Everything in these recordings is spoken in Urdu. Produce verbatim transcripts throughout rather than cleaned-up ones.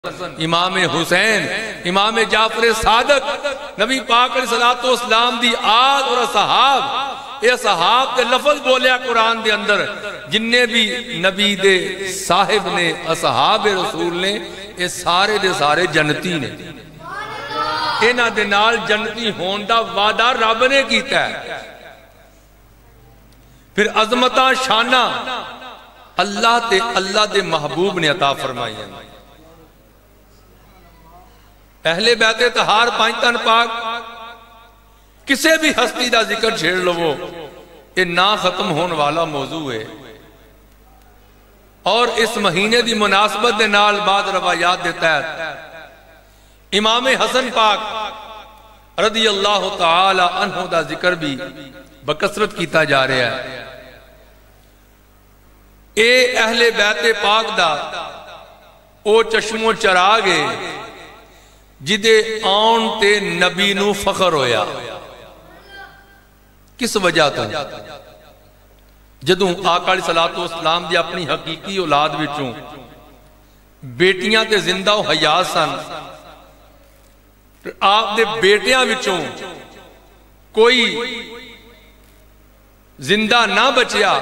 امام حسین، امام جعفر صادق، نبی پاک علیہ الصلوۃ والسلام دی آل اور اصحاب، اے اصحاب تے لفظ بولیا قرآن دے اندر جننے بھی نبی دے صاحب نے اصحاب رسول نے اے سارے دے سارے جنتی نے، انہاں دے نال جنتی ہون دا وعدہ رب نے کیتا ہے۔ پھر عظمتاں شانہ اللہ تے اللہ دے محبوب نے عطا فرمائی ہیں۔ اہل بیت طہار پانچ تن پاک کسے بھی ہستی دا ذکر چھیڑ لو وہ یہ نہ ختم ہون والا موضوع ہے، اور اس مہینے دی مناسبت دے نال بعد روایات دیتا ہے امام حسن پاک رضی اللہ تعالی عنہ دا ذکر بھی بکثرت کیتا جا رہا ہے۔ اے اہل بیت پاک دا او چشم و چراغے جدے آن تے نبی نو فخر ہویا، کس وجہ تا جدوں آقا علیہ السلام دی اپنی حقیقی اولاد وچوں بیٹیاں تے زندہ و حیات سن، آپ دے بیٹیاں وچوں کوئی زندہ نہ بچیا،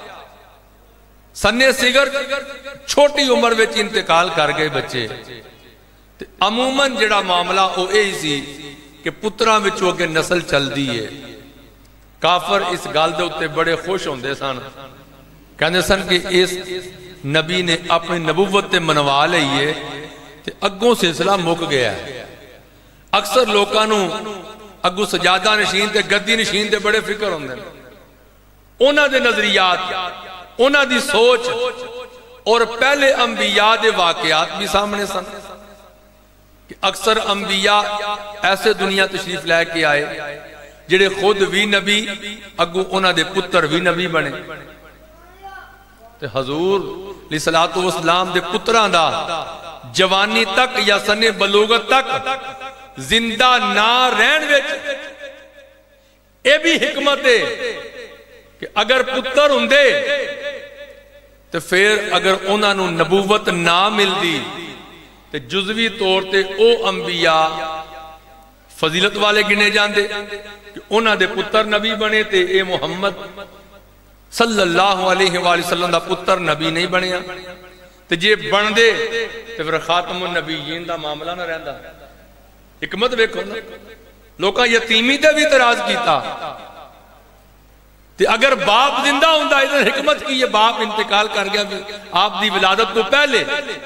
سنے سگر چھوٹی عمر وچ انتقال کر گئے بچے، عموماً جڑا معاملہ او اے سی کہ پتراں وچوں کے نسل چل دی ہے۔ کافر اس گال دے ہوتے بڑے خوش ہوندے سن، کہنے سن کہ اس نبی نے اپنی نبوت تے منوا لئیے تے اگوں سلسلہ مک گیا ہے۔ اکثر لوکانوں اگوں سجادہ نشین تے گدی نشین تے بڑے فکر ہوندے ہیں، انہاں دے نظریات، انہاں دی سوچ اور پہلے انبیاء دے واقعات بھی سامنے سن کہ اکثر انبیاء ایسے دنیا تشریف لے کے آئے جڑے خود بھی نبی اگو انہاں دے پتر بھی نبی بنے، تے حضور علیہ الصلوۃ والسلام دے پتراں دا جوانی تک یا سن بلوغت تک زندہ نہ رہن وچ اے بھی حکمت ہے کہ اگر پتر ہوندے تے پھر اگر انہاں نو نبوت نہ ملدی تے جزوی طور تے او انبیاء فضیلت والے گنے جاندے کہ انہاں دے پتر نبی بنے تے اے محمد صلی اللہ علیہ وآلہ وسلم دا پتر نبی نہیں بنیا، تے جے بن دے تے پھر خاتم النبیین دا معاملہ نہ رہندا۔ حکمت ویکھو نا، لوکاں یتیمی تے بھی اعتراض کیتا تے اگر باپ زندہ ہوندا ادھر حکمت کی، یہ باپ انتقال کر گیا آپ دی ولادت کو پہلے،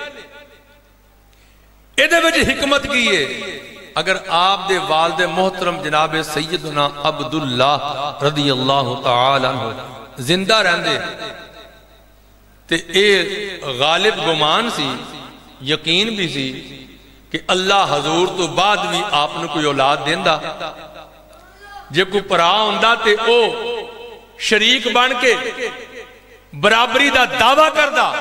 ایدے وچ حکمت کی ہے اگر آپ دے والد محترم جناب سیدنا عبداللہ رضی اللہ تعالی عنہ زندہ رہندے تے اے غالب گمان سی، یقین بھی سی کہ اللہ حضور تو بعد بھی آپ نے کوئی اولاد دیندہ، جے کوئی پرا ہوندہ تے او شریک بن کے برابری دا دعویٰ کردہ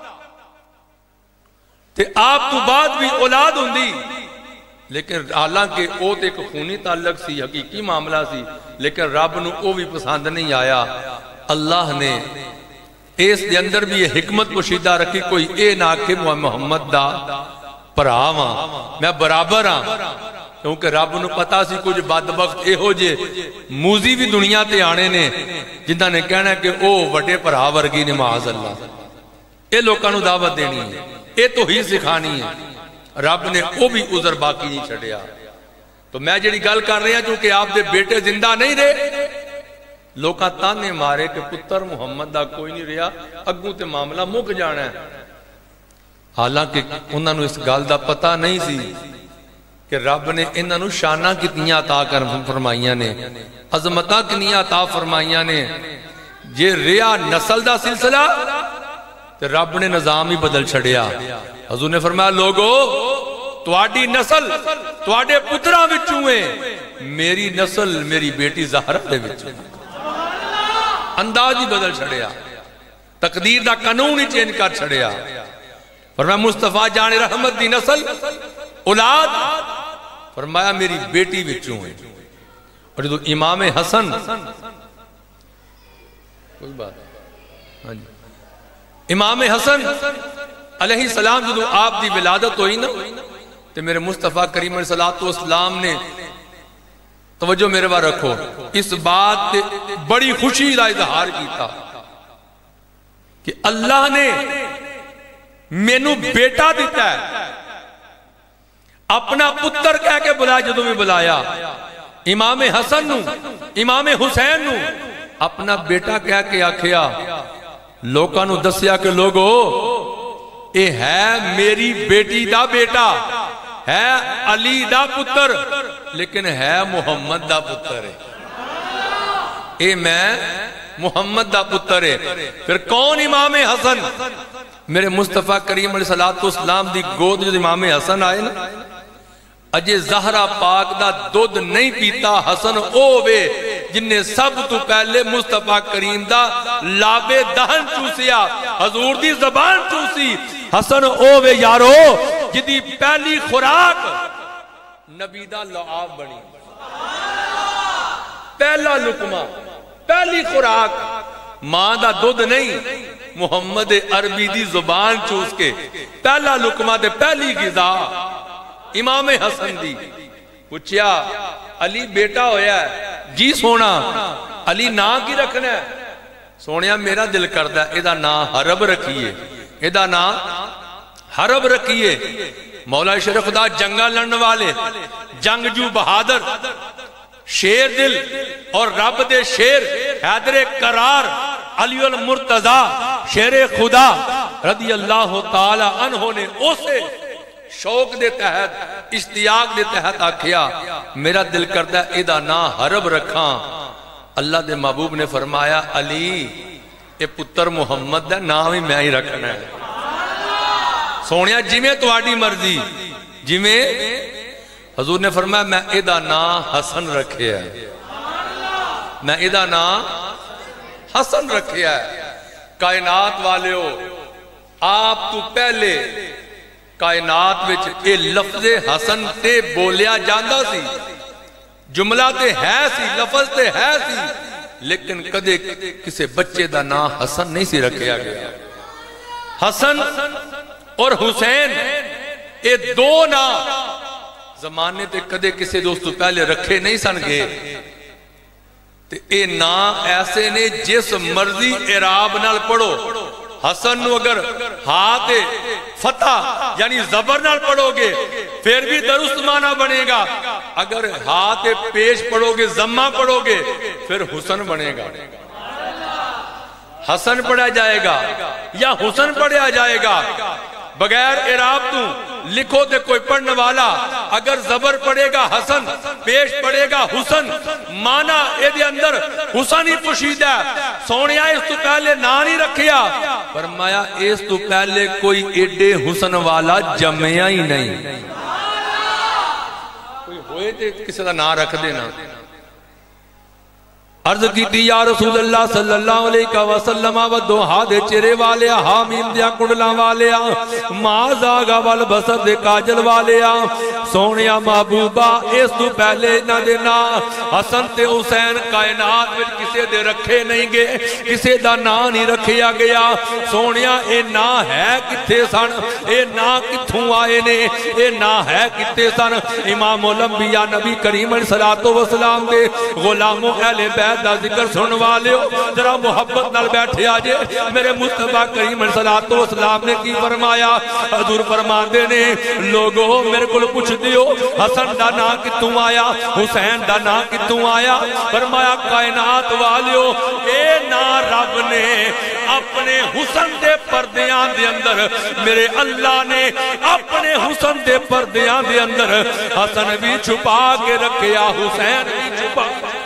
تے آپ تو بعد بھی اولاد ہوندی، لیکن حالانکہ او تے ایک خونی تعلق سی، حقیقی معاملہ سی، لیکن رب نو او بھی پسند نہیں آیا۔ اللہ نے اس دے اندر بھی یہ حکمت پوشیدہ رکھی، کوئی اے نہ کہ محمد دا پراواں میں برابر ہاں، کیونکہ رب نو پتا سی کچھ بدبخت اے ہو جے موزی بھی دنیا تے آنے نے جنہاں نے کہنا کہ او وڈے پرا ورگی نے معاذ اللہ، اے لوکاں نو دعوت دینی ہے، اے تو ہی سکھانی ہے، رب نے او بھی عذر باقی نہیں چھڑیا۔ تو میں جڑی گل کر رہا چونکہ آپ دے بیٹے زندہ نہیں رہے، لوکاں تانے مارے کہ پتر محمد دا کوئی نہیں رہا، اگوں تے معاملہ مک جانا ہے، حالانکہ انہاں نو اس گل دا پتہ نہیں سی کہ رب نے انہاں نو شانہ کتنی عطا کر فرمائیاں نے، عظمتہ کتنی عطا فرمائیاں نے، جے ریا نسل دا سلسلہ تو رب نے نظام ہی بدل چھڑیا۔ حضور نے فرمایا لوگو تواڈی نسل تواڈے پتراں وچوں ہے، میری نسل میری بیٹی زہرا دے وچوں، انداز ہی بدل چھڑیا، تقدیر دا قانون ہی چینج کر چھڑیا۔ فرمایا مصطفیٰ جان رحمت دی نسل اولاد، فرمایا میری بیٹی وچوں ہے۔ اور جو امام حسن کوئی بات ہاں جی امام حسن علیہ السلام جدو آپ دی ولادت ہوئی نا تو میرے مصطفیٰ کریم علیہ السلام نے توجہ میرے بار رکھو اس بات بڑی خوشی کا اظہار کیتا کہ اللہ نے مینوں بیٹا دیتا ہے اپنا پتر کہہ کے بلایا جدو میں بلایا امام حسن نو امام حسین نو اپنا بیٹا کہہ کے آکھیا لوکاں نو دسیا کہ لوگو اے ہے میری بیٹی دا بیٹا ہے علی دا پتر لیکن ہے محمد دا پتر ہے اے میں محمد دا پتر ہے پھر کون امام حسن میرے مصطفیٰ کریم علیہ السلام دی گود جو امام حسن آئے نا اجے زہرہ پاک دا دودھ نہیں پیتا حسن اووے جن نے سب تو پہلے مصطفیٰ کریم دا لابے دہن چوسیا حضور دی زبان چوسی حسن اووے یارو جدی پہلی خوراک نبی دا لعاب بنی پہلا لقمہ پہلی خوراک ماں دا دودھ نہیں محمد عربی دی زبان چوس کے پہلا لقمہ دے پہلی غذا امام حسن دی پوچھیا علی بیٹا ہویا ہے جی سونا علی نا کی رکھنا ہے سونیا میرا دل کردہ ایدہ نا حرب رکھیے ایدہ نا حرب رکھیے مولا شریف خدا جنگا لڑن والے جنگ جو بہادر شیر دل اور رب دے شیر حیدر قرار علی المرتضی شیر خدا رضی اللہ تعالی عنہ نے اسے شوق دے تحت اشتیاق دے تحت آکھیا میرا دل کرتا ہے ایدہ نا حرب رکھاں اللہ دے محبوب نے فرمایا علی اے پتر محمد ہے نام ہی میں ہی رکھنا ہے سونیا جی میں تو آڈی مرضی جی میں حضور نے فرمایا میں ایدہ نا حسن رکھے ہے میں ایدہ نا حسن رکھے ہے کائنات والے ہو آپ تو پہلے کائنات وچ اے لفظ حسن تے بولیا جاندہ سی جملہ تے ہے سی لفظ تے ہے سی لیکن کدے کسے بچے دا نا حسن نہیں سی رکھیا گیا حسن اور حسین اے دو نا زمانے تے کدے کسے دوستو پہلے رکھے نہیں سن گئے تے اے نا ایسے نے جس مرضی اعراب نال پڑھو حسن نو اگر ہاتھ فتح یعنی زبر نال پڑھو گے پھر بھی درست معنی بنے گا اگر ہاتھ پیش پڑھو گے زمہ پڑھو گے پھر حسن بنے گا حسن پڑھا جائے گا یا حسن پڑھا جائے گا بغیر اعراب تو لکھو تے کوئی پڑھنے والا اگر زبر پڑھے گا حسن پیش پڑھے گا حسن مانا اے دے اندر حسن ہی پوشیدہ سونیا اس تو پہلے نا نہیں رکھیا فرمایا اس تو پہلے کوئی ایڈے حسن والا جمعیہ ہی نہیں کوئی ہوئے تے کسی دا نا رکھ دینا عرض کی تھی یا رسول اللہ صلی اللہ علیہ وسلم و دو ہادے چرے والیا حامیم دیا کڑلا والیا ماز آگا والبسر دے کاجل والیا سونیا محبوبہ اس تو پہلے نہ دینا حسن تے حسین کائنات میں کسے دے رکھے نہیں گے کسے دا نا نہیں رکھیا گیا سونیا اے نا ہے کتے سن اے نا کتھوں آئے نے اے نا ہے کتے سن امام الانبیاء نبی کریم علیہ السلام دے غلاموں اہل بیت دا ذکر سن والے ہو ذرا محبت نال بیٹھے آجے میرے مصطفیٰ کریم علیہ السلام نے کی فرمایا حضور فرماندے نے لوگو میرے کل پوچھ دیو حسن دا نا کتوں آیا حسین دا نا کتوں آیا فرمایا کائنات والے ہو اے نا رب نے اپنے حسن دے پردیاں دے اندر میرے اللہ نے اپنے حسن دے پردیاں دے اندر حسن بھی چھپا کے رکھیا حسین بھی چھپا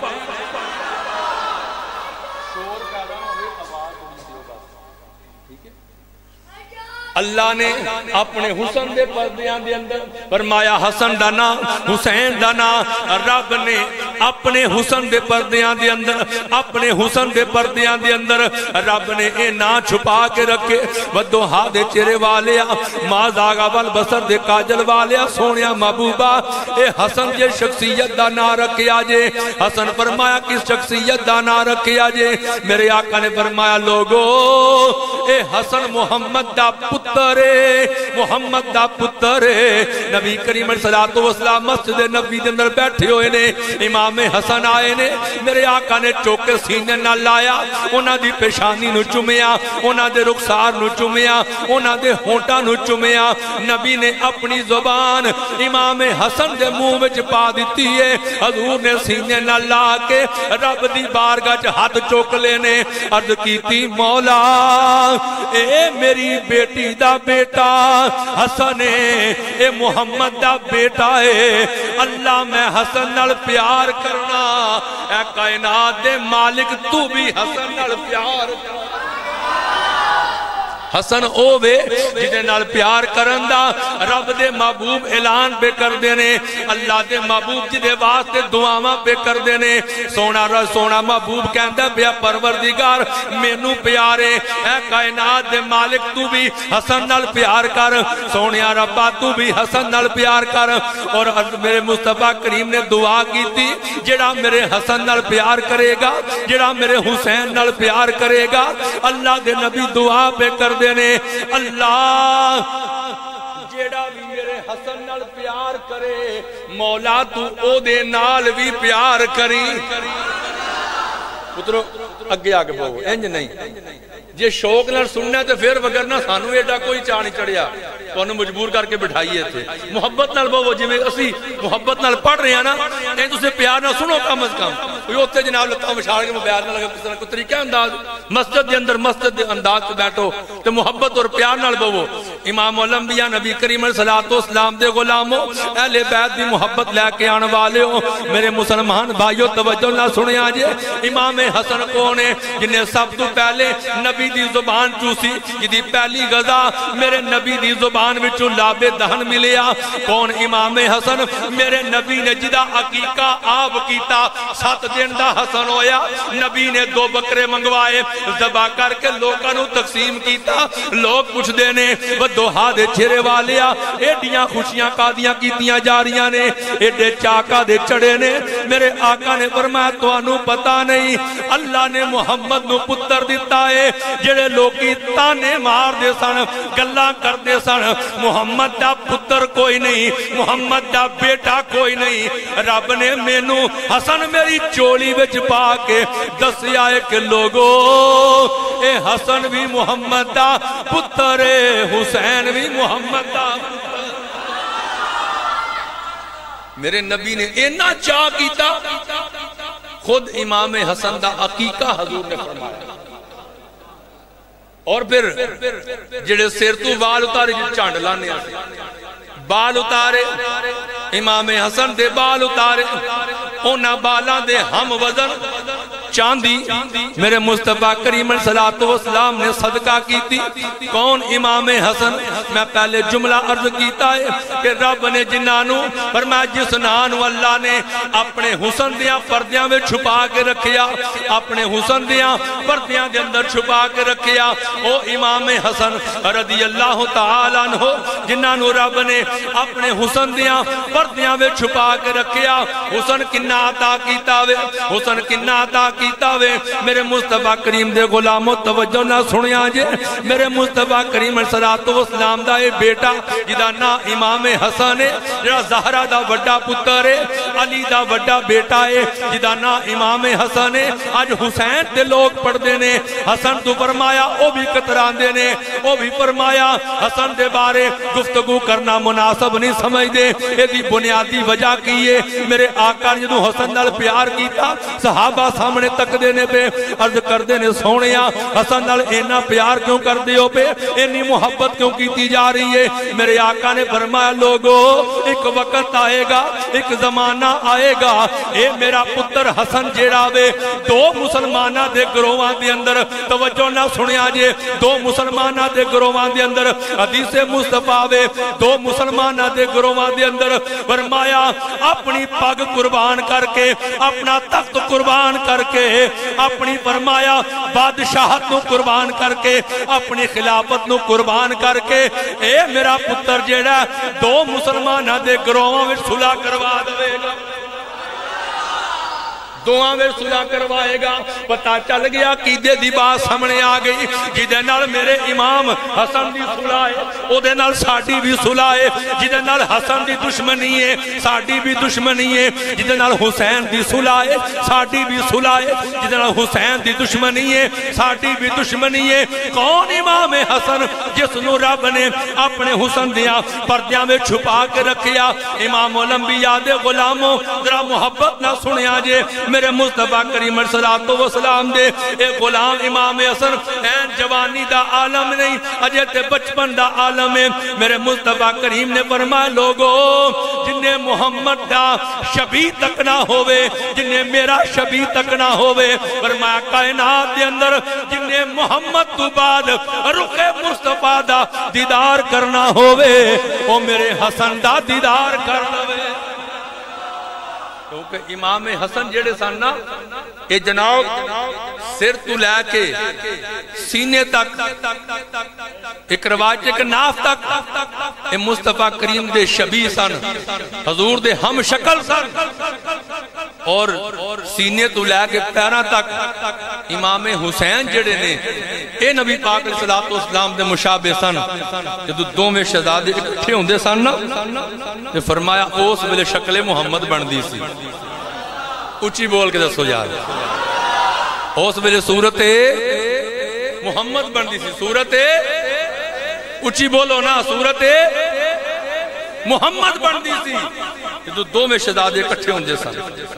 اللہ نے اپنے حسن دے پردیاں دے اندر فرمایا حسن دانا حسین دانا رب نے اپنے حسن دے پردیاں دے اندر اپنے حسن دے پردیاں دے اندر رب نے اے نا چھپا کے رکھے ودوہا دے چہرے والیا ماں زاغا والبصر دے کاجل والیا سونیا محبوبہ اے حسن جے شخصیت دا نا رکھے آجے حسن فرمایا کس شخصیت دا نا رکھے آجے میرے آقا نے فرمایا لوگو اے حسن محمد دا پترے محمد دا پترے نبی کریم صلی اللہ علیہ وسلم مسجد نبی دے اندر بیٹھے ہوئے نے امام حسن آئے نے میرے آقا نے چوکے سینے نہ لایا انہاں دی پیشانی نو چومیا انہاں دے رخسار نو چومیا انہاں دے ہونٹاں نو چومیا نبی نے اپنی زبان امام حسن دے منہ وچ پا دیتی ہے حضور نے سینے نہ لا کے رب دی بارگاہ وچ ہاتھ چوک لینے عرض کیتی مولا اے میری بیٹی دا بیٹا حسن اے محمد دا بیٹا ہے اللہ میں حسن نال پیار کرنا اے کائنات دے مالک تو بھی حسن نال پیار کرنا حسن او وے جدے نال پیار کرن دا رب دے محبوب اعلان پہ کر دینے اللہ دے محبوب جدے واسطے دعاواں پہ کر دینے سونا رہ سونا محبوب کہندہ بیا پروردگار مینوں پیارے اے کائنات دے مالک تو بھی حسن نال پیار کر سونیا ربا تو بھی حسن نال پیار کر اور میرے مصطفیٰ کریم نے دعا کی تھی جڑا میرے حسن نال پیار کرے گا جڑا میرے حسین نال پیار کرے گا اللہ دے نبی دعا پہ کر دینے اللہ جیڑا بھی میرے حسن نال پیار کرے مولا تو او دے نال بھی پیار کری پترو اگے آگے بہو انج نہیں جے شوق نال سننا ہے تو پھر وگرنا سانو ایڈا کوئی چاہ نہیں چڑھیا تو انہوں مجبور کر کے بٹھائیے تھے محبت نال بہو جی میں اسی محبت نال پڑھ رہے ہیں نا کہیں تو اسے پیار نہ سنو کم از کم کوئی ہوتے جناب لگتا ہوں مشاہر کے مبیار نہ لگا کس طرح کو طریقہ انداز مسجد دے اندر مسجد دے انداز سے بیٹھو تو محبت اور پیار نال بہو امام الانبیاء نبی کریم صلی اللہ علیہ وسلم دے غلاموں اہل بیت دی محبت لے کے آنے والے ہو میرے مسلمان بھائیو توجہ نہ سنے آجے امام حسن کون ہے جنہیں سب تو پہلے نبی دی زبان چوسی جدی پہلی غزہ میرے نبی دی زبان وچوں لاب دہن ملیا کون امام حسن میرے نبی نے جدا عقیقہ آب کیتا سات دن دا حسن ہویا نبی نے دو بکرے منگوائے ذبح کر کے لوگاں نو تقسیم کیتا لوگ پوچھ دینے وہ دوہا دے چھرے والیا ایڈیاں خوشیاں قادیاں کیتیاں جاریاں نے ایڈے چاکا دے چڑے نے میرے آقا نے فرمایا تو انو پتا نہیں اللہ نے محمد نو پتر دیتا ہے جڑے لوگی تانے مار دے سن گلہ کر دے سن محمد دا پتر کوئی نہیں محمد دا بیٹا کوئی نہیں رب نے مینو حسن میری چولی وچ پا کے دسیا ہے کہ لوگو اے حسن بھی محمد دا پتر ہے حسین بھی محمد دا میرے نبی نے اینا چاہ کیتا خود امام حسن دا عقیقہ حضور نے فرمایا اور پھر جڑے سیر تو بال اتارے جو چانڈ لانے آتے بال اتارے امام حسن دے بال اتارے اونا بالاں دے ہم وزن چاندی میرے مصطفیٰ کریم صلی اللہ علیہ وسلم نے صدقہ کی تھی کون امام حسن میں پہلے جملہ عرض کیتا ہے کہ رب نے جنانو فرمایا جس نانو اللہ نے اپنے حسن دیاں پردیاں میں چھپا کے رکھیا اپنے حسن دیاں پردیاں دے اندر چھپا کے رکھیا او امام حسن رضی اللہ تعالیٰ عنہ جنانو رب نے اپنے حسن دیاں پردیاں میں چھپا کے رکھیا حسن کنہ عطا کیتا وے حسن کنہ عطا کیتا وے میرے مصطفیٰ کریم دے غلاموں توجہ نہ سنیا جے میرے مصطفیٰ کریم صلی اللہ علیہ وسلم دا اے بیٹا جدا نا امام حسن ہے جڑا زہرہ دا وڈا پتر ہے علی دا وڈا بیٹا ہے جدا نا امام حسن ہے آج حسین دے لوگ پڑھ دینے حسن تو فرمایا او بھی کتران دینے او بھی فرمایا حسن دے بارے گفتگو کرنا مناسب نہیں سمجھ دے اے دی بنیادی وجہ کیے میرے آقا نے جدو حسن نال پیار کیتا صحابہ سامنے تکدے نے پہ عرض کردے نے سونیا حسن نال اینا پیار کیوں کر دیو پہ اینی محبت کیوں کیتی جا رہی ہے میرے آقا نے فرمایا لوگو ایک وقت آئے گا ایک زمانہ آئے گا اے میرا پتر حسن جیڑا وے دو مسلمانہ دے گروہاں دے اندر توجہ نہ سنیا جے دو مسلمانہ دے گروہاں دے اندر حدیث مصطفیٰ وے دو مسلمانہ دے گروہاں دے اندر فرمایا اپنی پگ قربان کر کے اپنا تخت قربان کر کے اپنی فرمایا بادشاہت نو قربان کر کے اپنی خلافت نو قربان کر کے اے میرا پتر جیڑا دو مسلمانہ دے گروہاں میں صلح کروا دے گا دعا میں صلح کروائے گا پتہ چل گیا عقیدے دی بات سامنے آ گئی جدے نال میرے امام حسن دی صلح ہے او دے نال ساڈی بھی صلح ہے جدے نال حسن دی دشمنی ہے ساڈی بھی دشمنی ہے جدے نال حسین دی صلح ہے ساڈی بھی صلح ہے جدے نال حسین دی دشمنی ہے ساڈی بھی دشمنی ہے کون امام حسن جس نو رب نے اپنے حسن دیا پردیاں میں چھپا کے رکھیا امام الانبیاء دے غلاموں ذرا محبت نہ سنیا جے میرے مصطفیٰ کریم صلی اللہ علیہ وسلم دے اے غلام امام حسن این جوانی دا عالم نہیں اجے تے بچپن دا عالم ہے میرے مصطفیٰ کریم نے فرمایا لوگو جنہیں محمد دا شبیہ تک نہ ہوئے جنہیں میرا شبیہ تک نہ ہوئے فرمایا کائنات دے اندر جنہیں محمد تو بعد رخ مصطفیٰ دا دیدار کرنا ہوئے او میرے حسن دا دیدار کرنا ہوئے کیونکہ امام حسن جیڑے سننا اے جناب سر تو لے کے سینے تک ایک روایت ایک ناف تک اے مصطفیٰ کریم دے شبیہ سن حضور دے ہم شکل سن اور سینے تو لے کے پیرہ تک امام حسین جڑے نے اے نبی پاک علیہ السلام دے مشابہ سن جدو دو میں شہزادے اکٹھے ہوندے سن نا فرمایا اس ویلے شکل محمد بن دی سی اچھی بول کے دسو یار اس ویلے صورت محمد بن دی سی صورت اچھی بولو نا صورت محمد بن دی سی جدو دو میں شہزادے اکٹھے ہوندے سن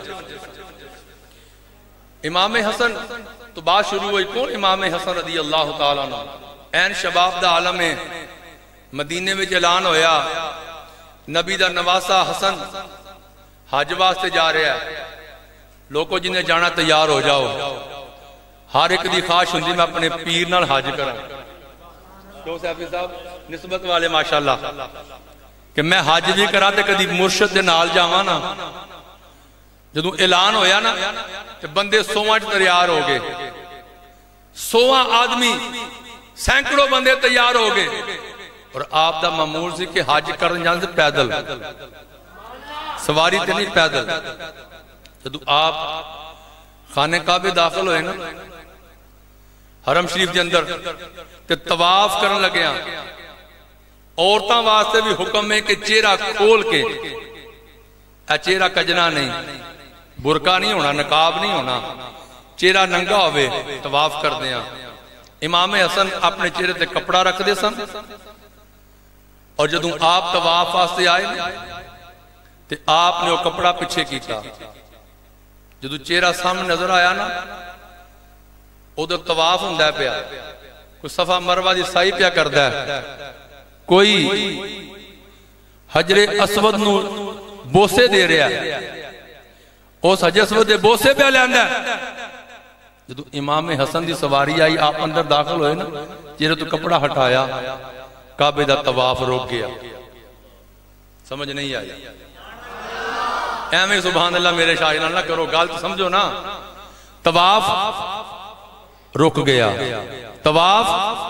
امام حسن تو بات شروع ہوئی کون امام حسن رضی اللہ تعالیٰ عنہ این شباب دا عالم ہے مدینے میں اعلان ہویا نبی دا نواسا حسن حج واسطے جا رہا ہے لوگوں جنہیں جانا تیار ہو جاؤ ہر ایک دی خواہش ہوندی میں اپنے پیر نال حج کرا کیوں صاحب صاحب نسبت والے ماشاءاللہ کہ میں حج بھی کرا تے کدی مرشد دے نال جاواں نا جدوں اعلان ہویا نا کہ بندے سواں تیار ہو گئے سواں آدمی سینکڑوں بندے تیار ہو گئے اور آپ دا معمول سی کہ حج کرن جان سے پیدل سواری تے نہیں پیدل جدوں آپ خانے کعبے داخل ہوئے نا حرم شریف کے اندر تے طواف کرن لگے ہیں عورتاں واسطے بھی حکم ہے کہ چہرہ کھول کے اے چہرہ کجنا نہیں برقع نہیں ہونا نقاب نہیں ہونا چہرہ ننگا ہوئے طواف کر دیا امام حسن اپنے چہرے تے کپڑا رکھ دے سن اور جدوں آپ طواف واسطے آئے تے آپ نے وہ کپڑا پیچھے کیتا جدوں چہرہ سامنے نظر آیا نا ادھر طواف ہوندا پیا کوئی صفا مروہ دی سائی پیا کردا ہے کوئی حجر اسود نو بوسے دے رہا ہے اس حجر اسود دے بوسے پہ لیندا ہے جدو امام حسن دی سواری آئی آپ اندر داخل ہوئے نا چہرے تو کپڑا ہٹایا کعبے دا طواف روک گیا سمجھ نہیں آئی ایویں سبحان اللہ میرے شاہدان نہ کرو غلط سمجھو نا طواف رک گیا طواف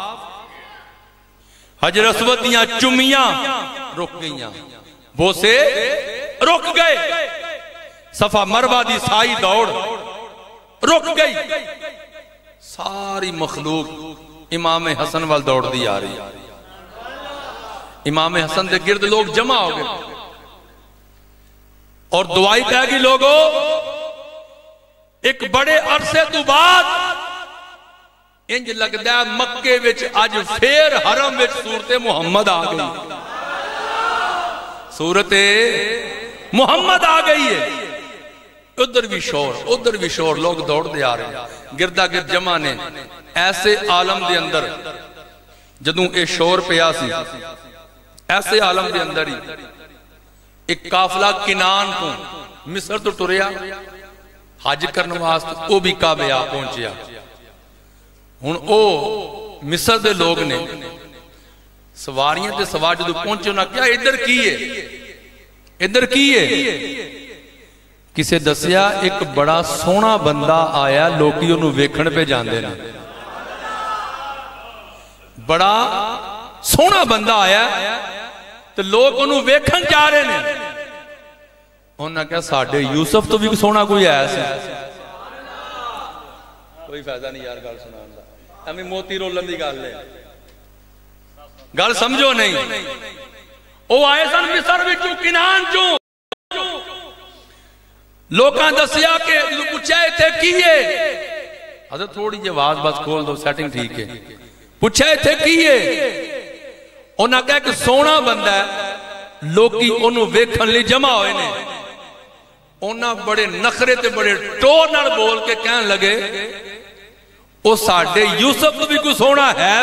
حجر اسود دیاں چمیاں رک گئیاں بوسے رک گئے صفا مروہ دی سائی دوڑ رک گئی ساری مخلوق امام حسن وال دوڑ دی آ رہی امام حسن دے گرد لوگ جمع ہو گئے اور دعائی کہے گی لوگوں ایک بڑے عرصے تو بعد انج لگتا ہے مکے وچ آج پھر حرم وچ صورت محمد آ گئی صورت محمد آ گئی ہے ادھر بھی شور ادھر بھی شور، لوگ دوڑ دے آ رہے ہیں، گردہ گرد جمع نے ایسے عالم دے اندر جدوں اے شور پیا سی، ایسے عالم دے اندر ہی ایک قافلہ کنان کو مصر تو ٹریا حج کرنے واسطے، او بھی کعبے آ پہنچیا۔ ہن او مصر دے لوگ نے سواریاں تے سوار جدوں پہنچے نہ کیا ادھر کی ہے ادھر کی ہے، کسے دسیا ایک بڑا سونا بندہ آیا، لوکی انہوں ویکھن پہ جاندے نا، بڑا سونا بندہ آیا تو لوگ انہوں ویکھن جا رہے ہیں۔ انہوں نے کہا ساڑھے یوسف تو بھی سونا کوئی آیا سی، کوئی فائدہ نہیں یار گال سنا اللہ، ہمیں موتی رولن دی گال لے گال سمجھو نہیں۔ او آئے سن مصر وچوں کنان چوں، لوکاں دسیا کہ پوچھے تھے کیے، حضرت تھوڑی جی آواز بس کھول دو سیٹنگ ٹھیک ہے، پوچھے تھے کیے، انہاں کہا کہ سونا بندہ ہے، لوکی انہوں ویکھن لی جمع ہوئے نے، انہاں بڑے نخرے تے بڑے ٹور نال بول کے کہن لگے او ساڑھے یوسف تو بھی کوئی سونا ہے۔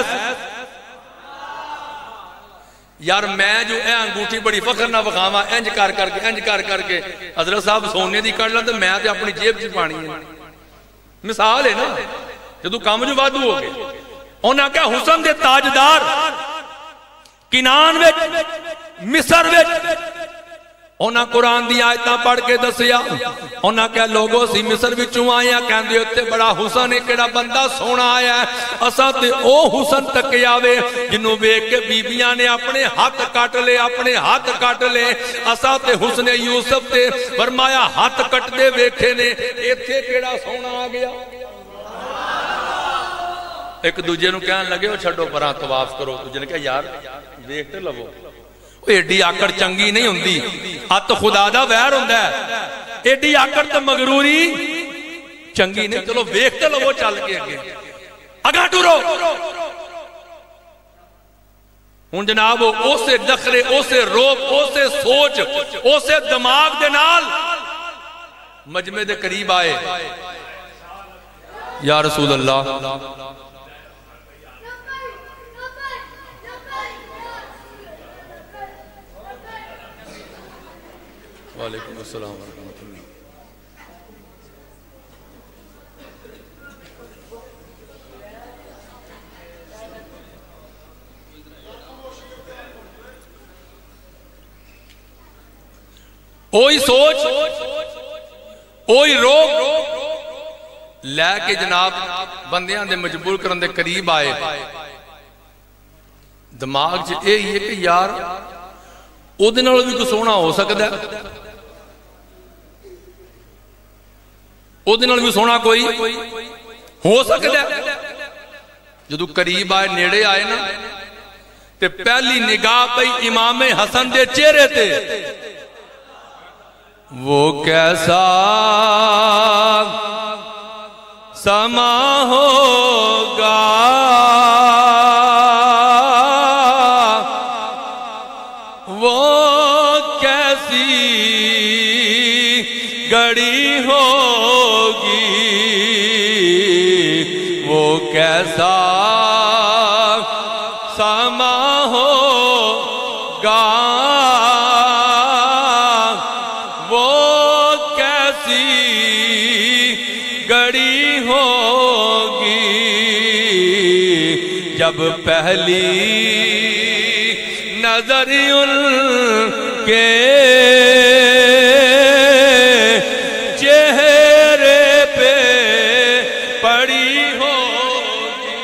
یار میں جو اے انگوٹھی بڑی فخر نہ وکھاواں انج کر کر کے انج کر کر کے حضرت صاحب سونے دی کر لیں تو میں تے اپنی جیب چ پانی ہے، مثال ہے نا، جدوں کام جو وادو ہو گئے۔ انہاں کہا حسن دے تاجدار کنان وچ مصر وچ، انہاں قرآن دی آیتاں پڑھ کے دسیا، انہاں کہا لوگوں سی مصر وچوں آیا، کہندے ہوتے بڑا حسن ہے، کیڑا بندہ سونا آیا ہے، اساں تے او حسن تک آوے جنوں ویکھ کے بیبیاں نے اپنے ہاتھ کٹ لے اپنے ہاتھ کٹ لے، اساں تے حسن یوسف تے فرمایا ہاتھ کٹ دے ویکھے نے، ایتھے کیڑا سونا آ گیا۔ ایک دوجے نو کہن لگے وہ چھڑو پراں طواف کرو، دوجے نے کہا یار دیکھتے لو ایڈی آکڑ چنگی نہیں ہوندی، ہاتھ خدا دا ویر ہوندا ہے، ایڈی آکڑ تو مغروری چنگی نہیں، چلو ویکھتے لو چل کے اگے اگاں ٹرو۔ ہن جناب اسے نخرے اسے روب اسے سوچ اسے دماغ دے نال مجمع دے قریب آئے، یا رسول اللہ وعلیکم السلام ورحمۃ اللہ۔ اوہی سوچ اوہی روک لے کے جناب بندیاں دے مجبور کرن دے قریب آئے، دماغ چ اے ہی ہے کہ یار او دے نال بھی کوئی سونا ہو سکتا ہے، او دے نال بھی سونا کوئی ہو سکتا ہے۔ جدو قریب آئے نیڑے آئے نا تے پہلی نگاہ پئی امام حسن دے چہرے تے، وہ کیسا سما ہوگا وہ کیسی گھڑی ہوگی، وہ کیسا سما ہوگا وہ کیسی گھڑی ہوگی، جب پہلی نظر ان کے چہرے پہ پڑی ہوگی،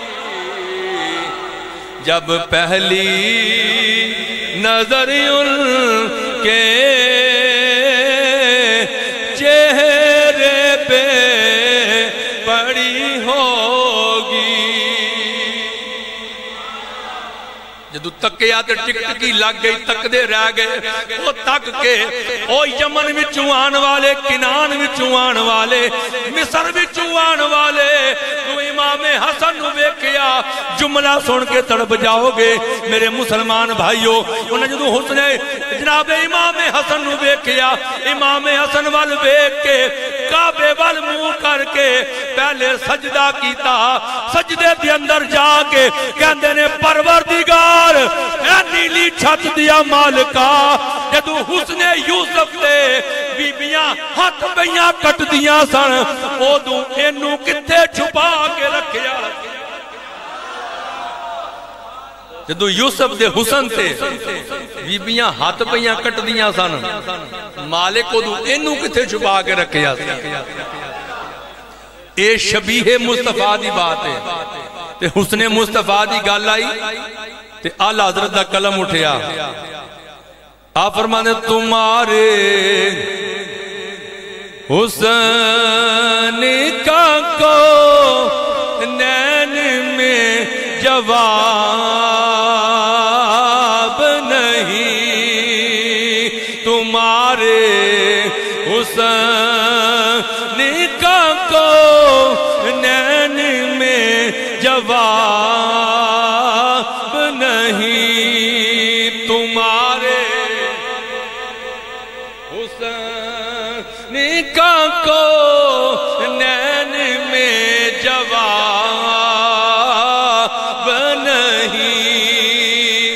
جب پہلی نظر ان کے چہرے پہ پڑی ہوگی۔ جدو تکیا تے ٹک ٹکی لگ گئی، تک دے رہ گئے، وہ تک کے او یمن وچوں آن والے، کنان وچوں آن والے، مصر وچوں آن والے تو امام حسن نو ویکھیا جملہ سن کے تڑپ جاؤ گے میرے مسلمان بھائیو۔ انہیں جدو حسن جناب امام حسن نو ویکھیا، امام حسن وال ویکھ کے کعبے وال منہ کر کے پہلے سجدہ کیتا، سجدے دے اندر جا کے کہندے نے پروردگار اے نیلی چھت دیا مالکا، جدو حسن یوسف دے بیبیاں ہاتھ بیاں کٹ دیاں سن، او دو اینو کتے چھپا کے رکھیا۔ جدو یوسف دے حسن تے بیبیاں ہاتھ پیاں کٹ دیاں سن، مالک کو دو اینو کتے چھپا کے رکھیا سن۔ اے شبیہ مصطفیٰ دی بات ہے تے حسن مصطفیٰ دی گل آئی تے آلہ حضرت دا قلم اٹھیا، آپ فرمانے تمہارے حسن کا کو نین میں جواب نہیں، تمہارے حسن کا کو نین میں جواب نہیں، تمہارے حسن کا کو نین میں جواب نہیں۔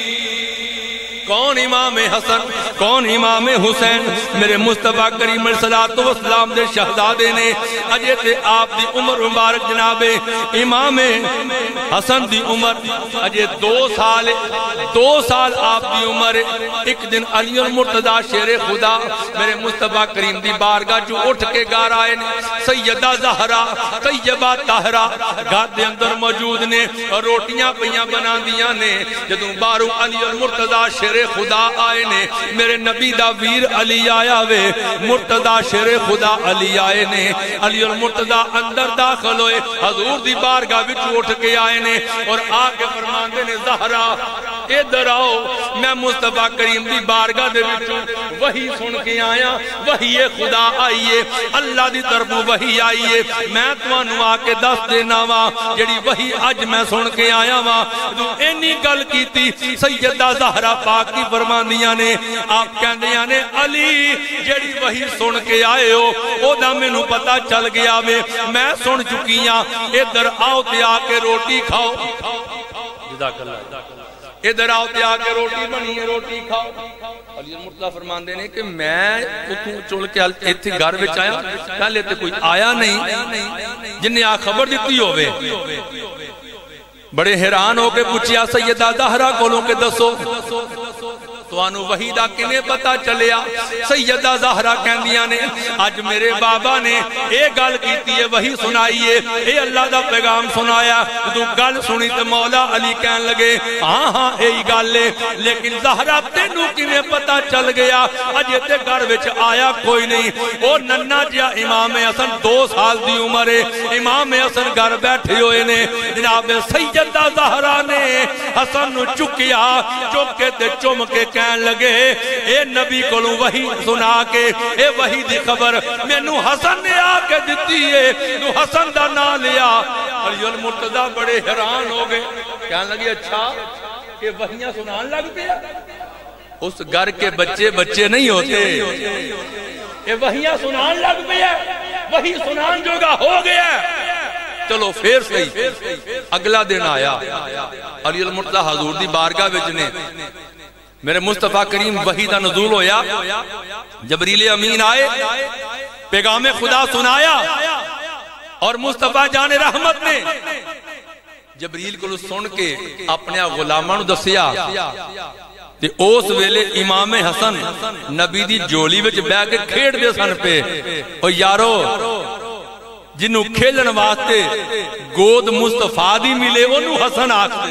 کون امام حسن، کون امام حسین؟ میرے مصطفیٰ کریم علیہ السلام دے شہزادے نے اجے تے آپ دی عمر مبارک جناب امام حسن دی عمر اجے دو سال دو سال آپ دی عمر۔ ایک دن علی المرتضیٰ شیر خدا میرے مصطفیٰ کریم دی بارگاہ جو اٹھ کے گھر آئے نے، سیدہ زہرا طیبہ طاہرہ گھر دے اندر موجود نے، روٹیاں پیاں بنا دیاں نے۔ جدوں بارو علی المرتضیٰ شیر خدا آئے نے، میرے نبی دا ویر علی آیا وے، مرتضیٰ شیر خدا علی آئے نے، علی المرتضیٰ اندر داخل ہوئے، حضور دی بارگاہ وچ اٹھ کے آئے نے اور آگے فرماندے نے زہرا ادھر آؤ، میں مصطفیٰ کریم دی بارگاہ دے وچوں وحی سن کے آیا، وحی خدا آئیے، اللہ دی طرف وحی آئیے، میں توانوں آ کے دس دینا وا جڑی وحی اج میں سن کے آیا وا۔ تو اینی گل کیتی سیدہ زہرا پاک کی فرماندیاں نے، آپ کہندیاں نے علی جڑی وحی سن کے آئے ہو او دا مینوں پتہ چل گیا وے، میں سن چکیاں، ادھر آؤ تے آ کے روٹی کھاؤ۔ جزاک اللہ، ادھر آؤ تے آ کے روٹی بنی ہے، روٹی کھاؤ۔ علی المرتضیٰ فرماندے نے کہ میں اتوں چل کے ایتھے گھر وچ آیا، پہلے تے کوئی آیا نہیں جن نے آ خبر دیتی ہوئے۔ بڑے حیران ہو کے پوچھیا سیدہ زہرا کولوں کے دسو توانو وحی دا کنے پتا چلیا؟ سیدہ زہرا کہندیاں نے آج میرے بابا نے اے گل کیتی ہے، وحی سنائیے، اے اللہ دا پیغام سنایا۔ تو گل سنی تے مولا علی کہن لگے ہاں ہاں اے گل ہے، لیکن زہرا تینو کنے پتا چل گیا؟ اجے تے گھر وچ آیا کوئی نہیں۔ او ننا جیا امام حسن دو سال دی عمر ہے، امام حسن گھر بیٹھے ہوئے نے، جناب سیدہ زہرا نے حسن نو چکیا، چک کے تے چم کے کہن لگے اے نبی کولوں وحی سنا کے اے وحی دی خبر مینوں حسن نے آ کے دتی ہے، تو حسن دا نام لیا۔ علی المرتضیٰ بڑے حیران ہو گئے، کہنے لگے اچھا کہ وحیاں سنان لگ پیا؟ اس گھر کے بچے بچے نہیں ہوتے، اے وحیاں سنان لگ پیا، وحی سنان جوگا ہو گیا۔ چلو پھر صحیح، اگلا دن آیا، علی المرتضیٰ حضور دی بارگاہ وچ نے، میرے مصطفیٰ کریم وحی دا نزول ہویا، جبریل امین آئے، پیغام خدا سنایا، اور مصطفیٰ جان رحمت نے جبریل کو سن کے اپنے غلاماں نو دسیا تے اس ویلے امام حسن نبی دی جولی وچ بیٹھ کے کھیڈ دے سن پہ۔ او یارو جنوں کھیلن واسطے گود مصطفیٰ دی ملے اونوں حسن آکھدے،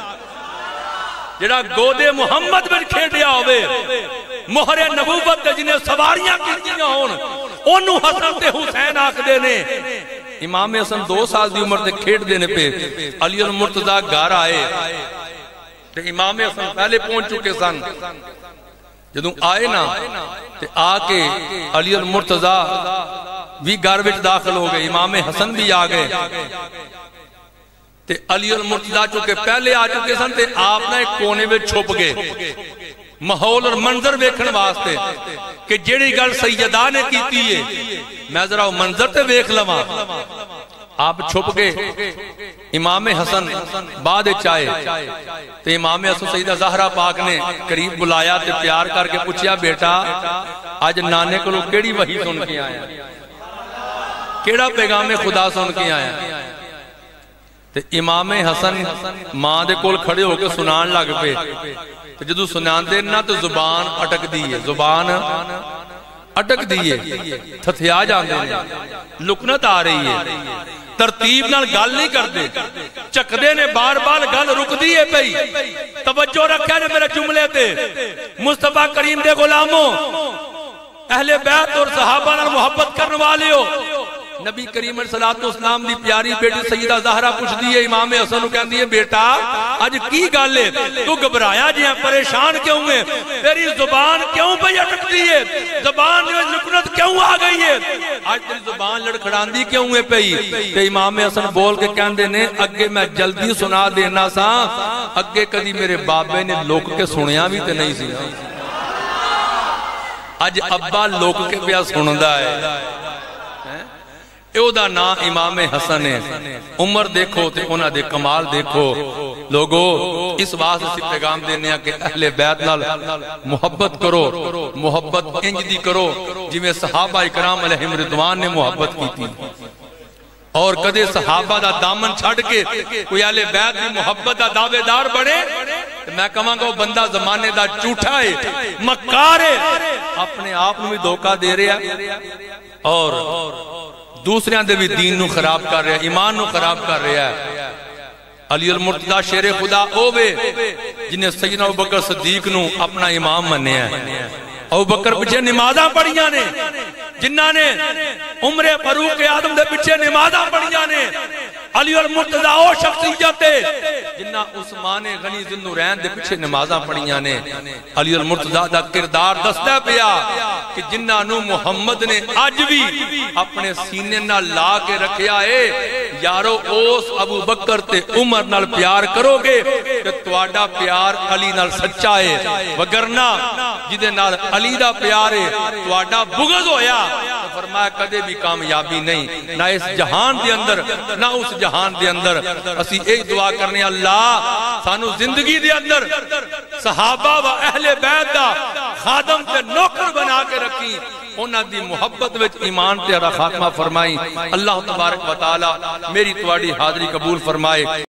جڑا گودے محمد بن کھیڑیا ہوئے، مہر نبوت جنہیں سواریاں کیتیاں ہون، انہوں حسن تے حسین آکھ دینے۔ امام حسن دو سال دی عمر تے کھیڑ دینے پہ علی المرتضیٰ گھر آئے، تے امام حسن پہلے پہنچ چکے سن جدوں آئے نا تے آ کے علی المرتضی بھی گھر وچ داخل ہو گئے امام حسن بھی آ گئے تے علی المرتضی چکے پہلے آ چکے سن تے آپ نے ایک کونے میں چھپ گئے ماحول اور منظر ویکھن واسطے کہ جیڑی گل سیدہ نے کیتی ہے میں ذرا منظر تے ویکھ لواں آپ چھپ گئے امام حسن بعد چائے تے امام حسن سیدہ زہرا پاک نے قریب بلایا تے پیار کر کے پوچھیا بیٹا آج نانے کو لوگ کیڑی وحی سن کے آیا کیڑا پیغام خدا سن کے آیا تے امام حسن ماں دے کول کھڑے ہو کے سنان لگ پے تے جدو سنان دے نا تو زبان اٹک دیئے زبان اٹک دیئے تھتھیا جاندے نے لکنت آ رہی ہے ترتیب نال گل نہیں کرتے چکدے نے بار بار گل رک دیئے پئی توجہ رکھا نے میرے جملے تے مصطفیٰ کریم دے غلاموں اہل بیت اور صحابہ نال محبت کرنے والے ہو نبی کریم صلی اللہ علیہ وسلم دی پیاری بیٹی سیدہ زہرا پوچھ دیئے امام حسن کہن دیئے بیٹا آج کی گل ہے تو گھبرایا جی ہیں پریشان کیوں ہیں تیری زبان کیوں پہ اٹک دیئے زبان میں لکنت کیوں آ گئی ہے آج تیری زبان لڑکھڑان دی کیوں ہے پئی تے امام حسن بول کے کہن دینے اگے میں جلدی سنا دینا سا اگے کدی میرے بابے نے لوک کے سنیا بھی تے نہیں سی آج ابا لوک کے پیا سندا ہے ایو دا نا امام حسن ہے عمر دیکھو تے انہاں دے کمال دیکھو لوگو اس واسطے سے پیغام دینے ہیں کہ اہل بیت نال محبت کرو محبت انج دی کرو جی میں صحابہ اکرام علیہم رضوان نے محبت کی تھی اور کدے صحابہ دا دامن چھڑ کے کوئی اہل بیت کی محبت دا دعوے دار بڑھے میں کہاں گا وہ بندہ زمانے دا چوٹھا ہے مکار ہے اپنے آپ میں دھوکہ دے رہا اور دوسرے اندے بھی دین نو خراب کر رہا ہے ایمان نو خراب کر رہا ہے علی المرتضی شیر خدا اوے جنہیں سیدنا ابوبکر صدیق نو اپنا امام مننے ہیں ابوبکر پیچھے نمازاں پڑھیاں نے جنہاں نے عمر فاروق اعظم دے پیچھے نمازاں پڑھیاں نے علی المرتضی او شخصیت جنہاں عثمان غنی ذو النورین دے پیچھے نمازاں پڑھیاں نے علی المرتضی دا کردار دستا پیا کہ جنہاں نو محمد نے آج بھی اپنے سینے نہ لا کے رکھیا ہے یارو اوس ابو بکر تے عمر نال پیار کرو گے کہ تواڈا پیار علی نال سچا ہے وگرنہ جدے نال علی دا پیار ہے تواڈا بغض ہویا تو فرمایا کدے بھی کامیابی نہیں نہ اس جہان دے اندر نہ اس جہان دے اندر اسی ایک دعا کرنے اللہ سانو زندگی دے اندر صحابہ و اہل بیت دا خادم تے نوکر بنا کے رکھی انہاں دی محبت وچ ایمان تے خاتمہ فرمائی اللہ تبارک و تعالی میری تواڈی حاضری قبول فرمائے